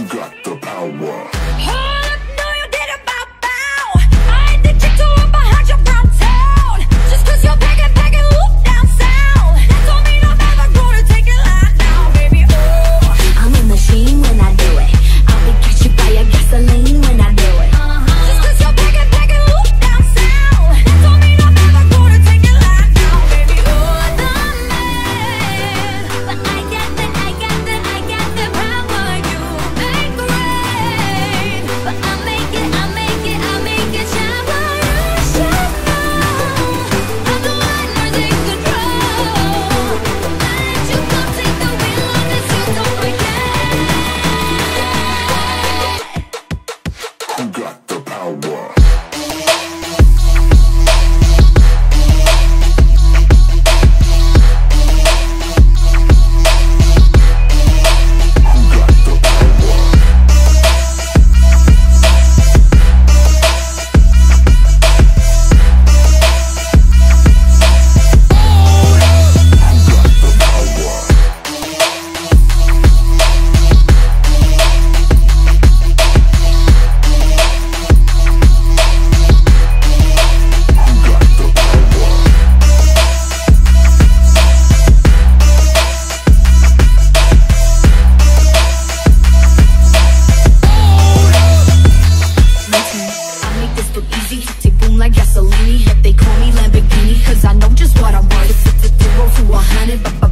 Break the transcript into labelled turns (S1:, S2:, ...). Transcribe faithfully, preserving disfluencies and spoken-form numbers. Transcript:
S1: got the power? Who got the power? Like gasoline, if they call me Lamborghini, cause I know just what I want. It's a zero to a hundred, but